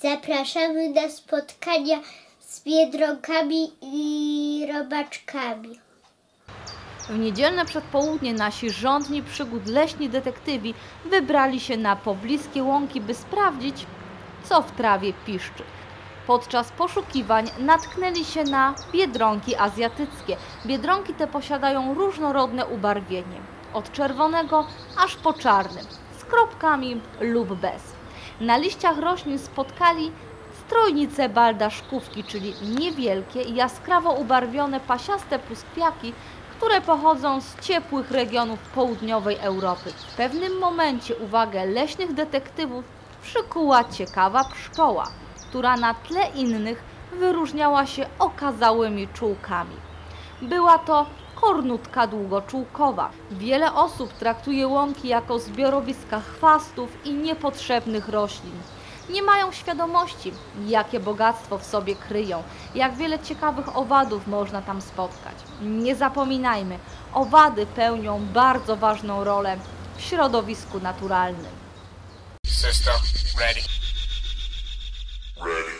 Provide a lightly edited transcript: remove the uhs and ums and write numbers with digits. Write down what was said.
Zapraszamy na spotkania z biedronkami i robaczkami. W niedzielne przedpołudnie nasi żądni przygód leśni detektywi wybrali się na pobliskie łąki, by sprawdzić, co w trawie piszczy. Podczas poszukiwań natknęli się na biedronki azjatyckie. Biedronki te posiadają różnorodne ubarwienie, od czerwonego aż po czarny, z kropkami lub bez. Na liściach roślin spotkali strojnice baldaszkówki, czyli niewielkie, jaskrawo ubarwione pasiaste pluskwiaki, które pochodzą z ciepłych regionów południowej Europy. W pewnym momencie uwagę leśnych detektywów przykuła ciekawa pszczoła, która na tle innych wyróżniała się okazałymi czułkami. Była to kornutka długoczułkowa. Wiele osób traktuje łąki jako zbiorowiska chwastów i niepotrzebnych roślin. Nie mają świadomości, jakie bogactwo w sobie kryją, jak wiele ciekawych owadów można tam spotkać. Nie zapominajmy, owady pełnią bardzo ważną rolę w środowisku naturalnym. System ready. Ready.